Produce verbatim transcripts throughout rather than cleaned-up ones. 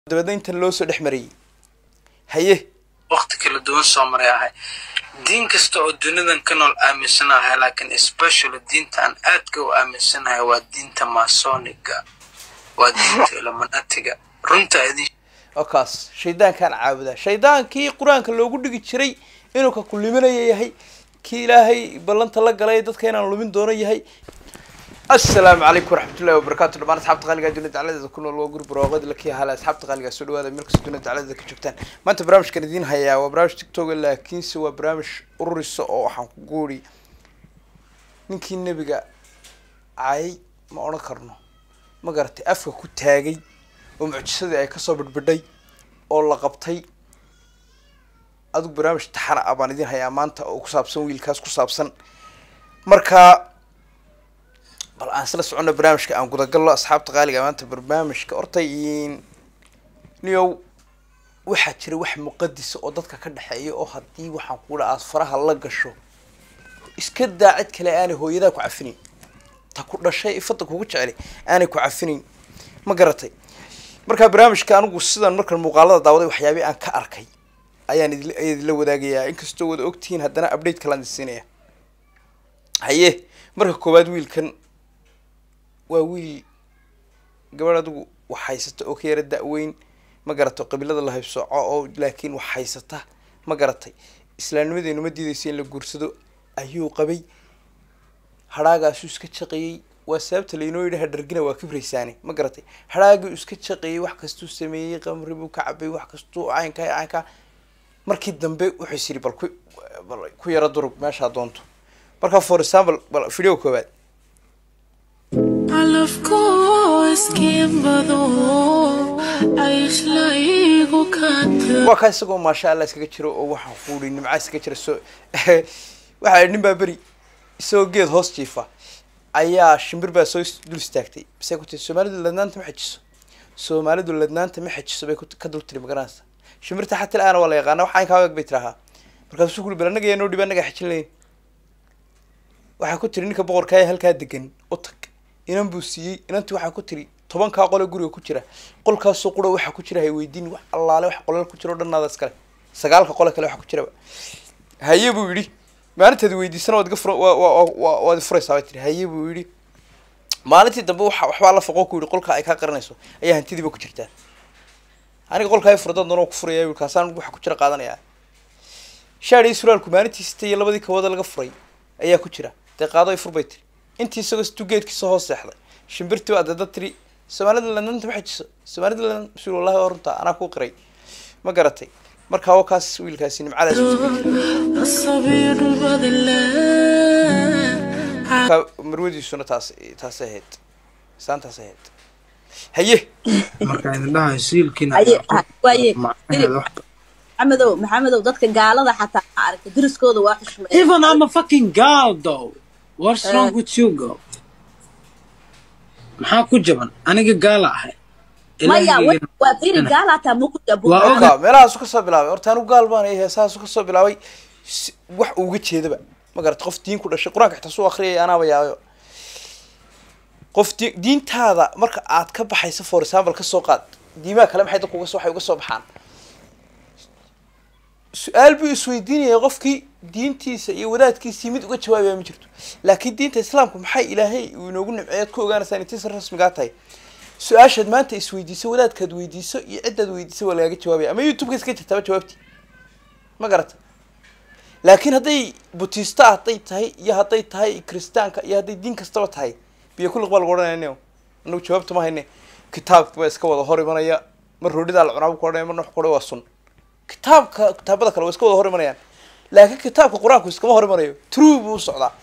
dabadna inta loo soo dhexmariyay haye waqti kala duwan soo maray ahay diin kasta oo dunidan ka nool aaminsanahay laakiin especially diintan aadka u aaminsanahay waa diinta maasoniga waa diinta ilmaanatiga runta idin okaas shaydaankan caabuda shaydaankii quraanka loogu dhigi jiray inuu ka kulimanaya yahay ki ilaahay ballanta la galay dadka inaan lumin doono yahay السلام عليكم ورحمة الله وبركاته. دمان أصحاب تقاليق جنة على ذا كنا الله قرب رواد لك يا هلا أصحاب تقاليق سلوا هذا ملك جنة على ذا كشفتان. ما أنت برامج كندين هيا وبرامج تيك توك لكن سوى برامج أورس أو حنقولي يمكن نبقى عاي ما أنا كرنا ما قرأت أفك كنت هاجي ومعجزة أي كسر بدي أو لقبتي أدو برامج تحرق أبان دين هيا ما أنت أو كسابسون ويلكاس كسابسون مركا bal aan sala socono barnaamijka aan guda galno asxaabta qaaliga maanta barnaamijka ortayin niyow waxa jira wax muqaddis oo dadka ka dhaxeeyo oo hadii waxaan ku dhaas faraha la gasho iska daacid kale aan hooyada ku cafinin ta ku dhashay ifada kugu jecel aan ku cafinin ma garatay marka barnaamijka anigu sidan markan muuqaalada daawaday waxyaabi aan ka arkay ayaan idin la wadaagayaa inkastoo wada ogtiin haddana update kala siinaya haye marka koobaad wiilkan waa wiil gabadhu waxaysata oo kiyara da'weyn ma garato qabiilada la haybsooco oo laakiin waxaysata ma garatay islaamnimadeenu ma diidayso in la guursado ayuu qabay haraagaas iska shaqeeyay waa sababta leeynoo yidhi hadargina waa kibraysaani ma garatay haraagii iska shaqeeyay wax kastuu sameeyay qamri buu ka cabay wax kastuu caynka caynka markii dambe wuxuu siri bal ku ku yara durug meesha doonto marka for example bal video koobaad Of course, Kimberdo, عايش لايق وكاتب. وكاس يقول ما شاء الله سكتشرو أو واحد فوري نمعي سكتشر سو واحد نبى بري سو جيد هوستيفا أيا شمبر بس سو دول ستاكتي بس كنت سومالي دول لدنا أنت محجس سومالي دول لدنا أنت محجس بس كنت كدول تري مقرانس شمبرت حتى الآن ولا يغانا وحين كواك بيتراها مركز سوكل بلنا جاي نودي بنا حكيلين واحد كنت تريني كبور كاي هالكادجن أطق inaan buusiyay inantii waxa ku tiri toban ka qolo guriga ku jira qolkaas soo quro waxa ku jira hay weydiin wax allaale wax qolal ku jiro dhanaada iskale sagaal ka qolo kale waxa ku jira haye buu yiri maalinteed weydiisan wad gafro waa furaysaa way tiri haye buu yiri maalintii dambe waxa waxba la faqo ku yiri qolka ay ka qaranayso ayaa hantidiiba ku jirtaa aniga qolka ay furdan doonoo ku furayay wiilkaasaan waxa ku jira qaadanaya shaari suraalku maalintii sitay labadii ka wada laga furay ayaa ku jira deeqaado ay furbay tiri intii isagoo stugeedkiisa hoos seexday shimbirtii waa dad tiri Soomaalida lananta ma xajiso Soomaalida lan rasuul Ilaahi oo runta ana ku qiray ma garatay marka waa kaas wiilkaasi nimcadaas الصبير بدله ka marwadiisuna taas taas ahayd saanta ahayd haye marka idin dhahay siilkiina waaye maxamedow maxamedow dadka gaalada xataa aragta diriskooda waa xushmay even I'm a fucking god though. What's wrong uh, with you, girl? maxaa ku jaban aniga gaal ahay maya waa fiiri gaal ata muku jabu waa meelahaas ka soo bilaabay horta anu gaal baan heesaas ka soo bilaabay wax uga jeedaba ma garad qof diin ku dhashay quraanka xitaa soo akhriyay anaaba yaayo qof diintaada marka aad ka baxayso for example ka soo qaad diimaha kale maxay dadku uga soo waxay uga soo baxaan su'aal buu isweydiinayay qofkii diintiisa iyo wadaadkiisa mid uga jawaabay ma jirto laakiin diinta islaamku maxay ilaahay uu inoogu nimceeyad ku ogaanaysaa intii si rasmiga tahay su'aashaad maanta isweydiiso wadaadkaad weydiiso iyo cidaad weydiiso waa laga jawaabay ama youtube-ka iska jirtaa jawaabti ma garata laakiin haday butiista haday tahay iyo haday tahay kristaanka iyo haday diin kastaba tahay biyo kullu qbal qoranayno anu jawaabtu ma hayne kitaabku waa iska wada hor imanaya mar roodida la cunaa ku qoranay mar wax qoray waa sun kitaabka kitaabada kale way iska wada hor imanayaan laakiin kitaabka quraanku iskama hor imanayo true buu socdaa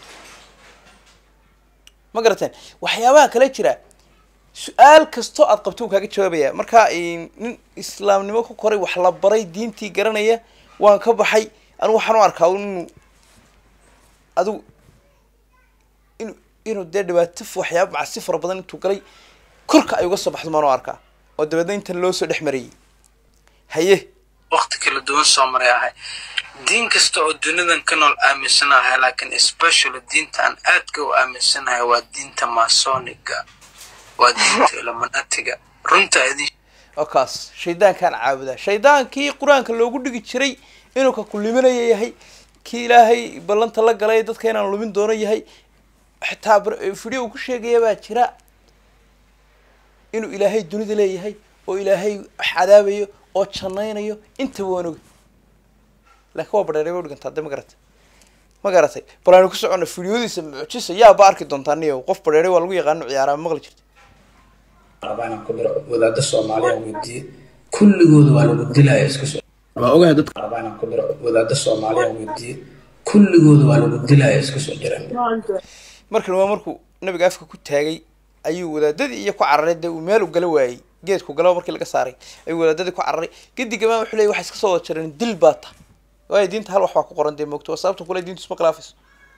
ma garateen waxyaabaha kale jira su'aal kasto aad qabto kaaga jawaabaya marka in islaamnimo ku koray wax la baray diintii garanaya waan ka baxay anu waxaan u arkaa inuu adu inuu inuu dhibaato waxyaabo macsi fara badan intuu galay korka ay uga soo baxdo ma arkaa oo dabadna inta loo soo dhexmariyay haye waqti kala duwan soo maray ahay diin kasta oo dunidan ka nool aaminsanahay laakiin especially diintan aadka u aaminsanahay waa diinta maasoniga waa diinta ilmaanatiga runta idin وكاس شيطان كان عابدا شيطان كي قرآن كله قد يجري إنه ككلمنا يهي كي إلهي بلن طلق عليه دت كينا نلومين دونا يهي حتى فيديو كل شيء جيبه شراء إنه إلهي الدنيا دليه يهي وإلهي حدابيه أو تشنينيه أنت وانو لكن هو بدر يقول أنت هذا ما قرأت ما قرأت بلا نقص عن الفيديو دي سمع تشيس يا بارك دون تانية وقف بدر يقول يغنوا عيارة مغلق أنا كبر وذا دسوا مالي ودي كل جود ولا ودي لا يسكت أوجه دت أنا كبر وذا دسوا مالي ودي كل جود ولا ودي لا يسكت جرام مركل ما مركو نبي قافك كنت هاجي أيوة وذا ددي يكو عرّد وماله قلواي جيت كو قلوا مركل قصاري أيوة وذا ددي كو عرّي قدي كمان حلي واحد كسوة شرين دل باطة واي دين هل وحوا قرن دي مكتوب صابته كل دين تسمع كلافس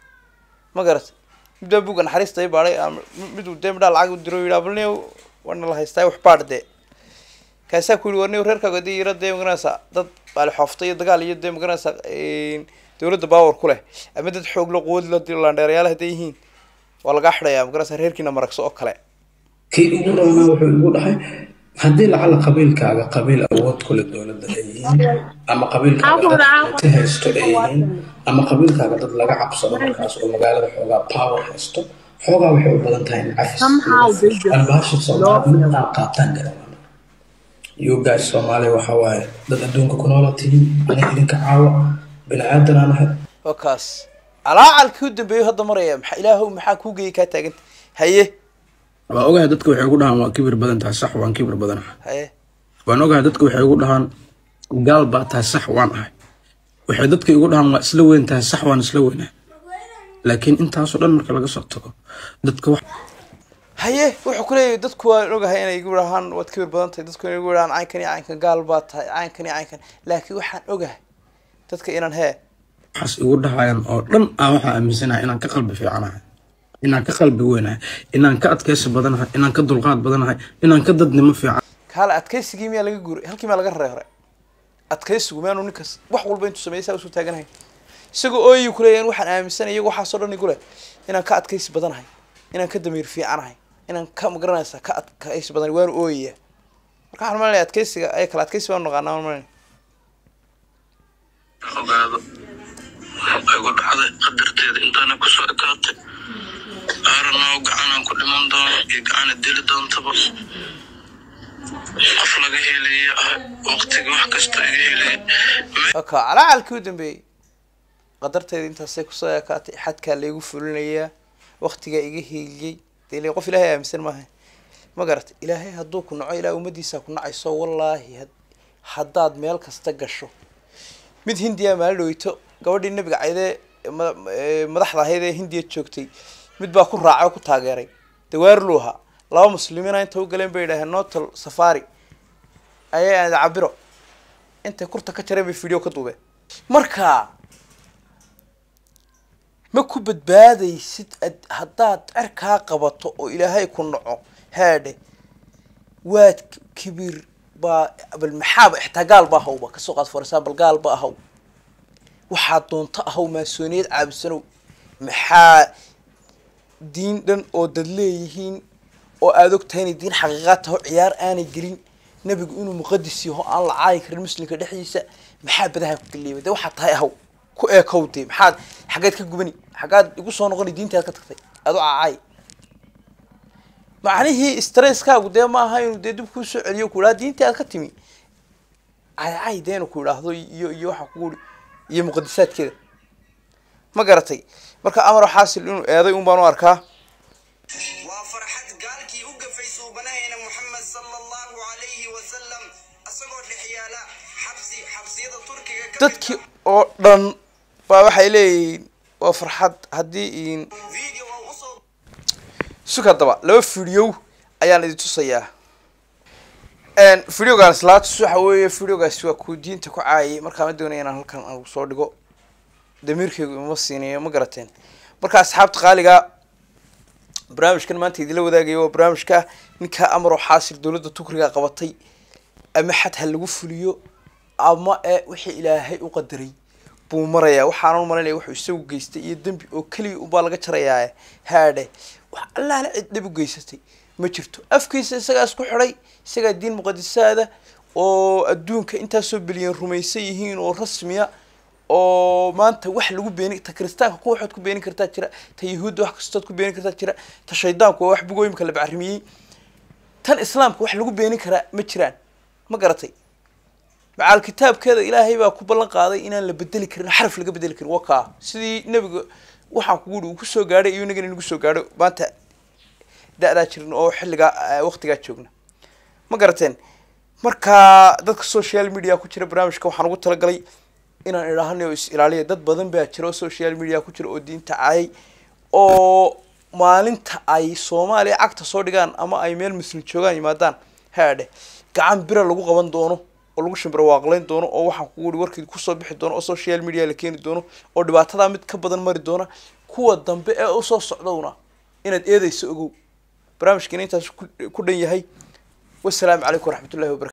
ما قرأت بدأ بوجن حريص طيب عليه بدو دم ده العقد الدروي لابلني وأنا الله يستوي وحبار ده كاسا كل ورني ورهك قدي يرد ده مقرنسا ضد على حفطية دقال يد ده مقرنسا تورد باور كله أمدد حوق لقود لدي لاندريال هديهين ولا قحرة يا مقرنسا هيركنا مركز أكله كي يقولوا أنا وحول هاي هدي لعل قبيل كعجة قبيل أود كل الدولة دقيقين أما قبيل كعجة تهستو أيين أما قبيل كعجة ضد لقى عبصة مركز ومقالة حوجا باور هستو حوجا وحول بدنتين عفس الباشر صوت من قاطن قرنا يو جاي سومالي وحواي ضد الدنيا كنولا تيم أنا إلين كعوة بنعدل أنا وكاس على على الكود بيو هذا مريم إلهه محاكوجي كاتجت هيه waa ogahay dadku waxay ugu dhahan waa kibir badan tahay sax waan kibir badanahay haye waan ogahay dadku waxay ugu dhahan gaal baa tahay sax waan ahay waxay dadku ugu dhahan waa isla weyn tahay sax waan isla weynahay laakiin intaas oo dhan marka laga soo tago dadku wax haye wuxuu ku leeyahay dadku waa ogahay inay ugu dhahan waad kibir badan tahay dadku inay ugu dhahan caynkan iyo caynkan gaal baa tahay caynkan iyo caynkan laakiin waxaan ogahay dadka inaan hee waxaas ugu dhahayaan oo dhan aan waxa aaminsanahay inaan ka qalbi fiicanahay inaan ka qalbi weynahay inaan ka adkaysi badanahay inaan ka dulqaad badanahay inaan ka dadnimo fiican kala adkaysigii miyaa laga guuray halkii ma laga reeray adkaysigu maanu ninkaas wax walba intuu sameeyay soo taaganahay isagoo ooyay ku leeyeen waxaan aaminsanahay iyagu waxa soo dhan igu leh inaan ka adkaysi badanahay inaan ka damiir fiicanahay inaan ka magaranaysa ka adkaysi badan waan ooyay marka waxaan malay adkaysiga ay kala adkaysi baan noqonaa malay ogaado waxay ku dhacday qadarteeda intaana ku soo ekaatay أنا وقعنا كل من دون يقعنا الدير دون تبص قفلة جهلي وقت واحد كستجهلي أوكي على على الكودن بي قدرت أنت سيكو صياكات حد كان اللي يقفلون لي وقت جاي جهلي اللي يقف لها مثل ما هي ما قرت إلهي هدوك نوع إلى ومدي ساكن عيسى والله حداد مالك استجشوا مد هندية مالو يتو قبل النبي قاعدة مدحضة هذا هندية تشوكتي mid baa ku raacay oo ku taageeray dawaar looha laba muslimiin inta uu galeen bay dhaaheen notal safari ayay aan cabiro inta kurta ka jaray video ka duubay marka ma ku badbaadaysid haddaad cirkaa qabato oo ilaahay ku naco haade waad kibir ba bal maxaab ixtagaal ba hawba ka soo qaad forsa bal gaal ba haw waxa doonta haw maasooneed caabsano maxaa diin dhan oo dad leeyihiin oo aad ogtahay diin xaqiiqad ah ciyaar aanay gelin nabigu inuu muqaddis yahay aan la caay karin muslimka dhexdiisa maxaa badaha ku galeeyay waxa tahay ahaw ku eekowtay maxaad xageed ka gubani xagaad igu soo noqon diintaad ka tagtay aad u caay macnaheedu stress ka guday ma aha inuu dib ku soo celiyo kula diintaad ka timi ay ay deeno ku raahdo iyo iyo waxa ku iyo muqaddisaadkeeda ma garatay marka amar xaasil inuu eeday un baan u arkaa waa farxad gaalkii u gafay suubanaheena Muhammad sallallahu alayhi wa sallam asagoo dhixyaala xabsi xabsiyada Turkiga ka dadkii oo dhan baa waxay leeyihiin waa farxad haddii in video oo soo suka daba laba video ayaan idin tusayaa een videogaas slaat waxa weeye videogaas waa ku diinta ku caayay marka ma doonayo inaan halkan aan soo dhigo damirkaygu ma siinayo ma garateen marka asxaabta qaaliga barnaamijkan maanta idin la wadaagayo barnaamijka ninka amar xaasil dawladda Turkiga qabatay ama xad hal lagu fuliyo ama ee wixii Ilaahay u qadaray buu maraya waxaan u malaynayaa wuxuu isagu geystay iyo dambi oo kaliya u baa laga jarayaa haade wax Allah la cid dib u geysatay ma jirto afkiisa isagaa isku xidhay isagaa diin muqadisaada oo adduunka intaasoo bilyan rumaysan yihiin oo rasmiya oo maanta wax lagu beeni ta kristaanka ku waxaad ku beeni kartaa jira ta yahuudda wax kastood ku beeni kartaa jira ta shaydaanku wax bugooyim kala bacrimiyay tan islaamka wax lagu beeni karaa ma jiraan ma garatay macal kitaabkeeda ilaahay baa ku ballan qaaday inaan la bedeli karin xaraf laga bedeli karin wakaa sidii nabiga waxaan kugu uu ku soo gaaray iyo naga inagu soo gaaro maanta da'da jirin oo xilliga waqtiga joogna ma garateen marka dadka social media ku jira barnaamijka waxaan ugu talagalay inaan idhaahno is ilaaliyo dad badan baa jira social media ku jira oo diinta caay oo maalinta ay Soomaaliya cagta soo dhigaan ama ay meel muslim joogaan yimaadaan haade gacan bira lagu qaban doono oo lagu shimbir waaqleyn doono oo waxaan kugu warkii ku soo bixi doono oo social media la keeni doono oo dhibaatada mid ka badan mari doona kuwa dambe ee u soo socdowna inaad eedayso ogow barnaamijkina intaas ku dhan yahay wassalaamu calaykum waraxmatullaahi wabarakaatuh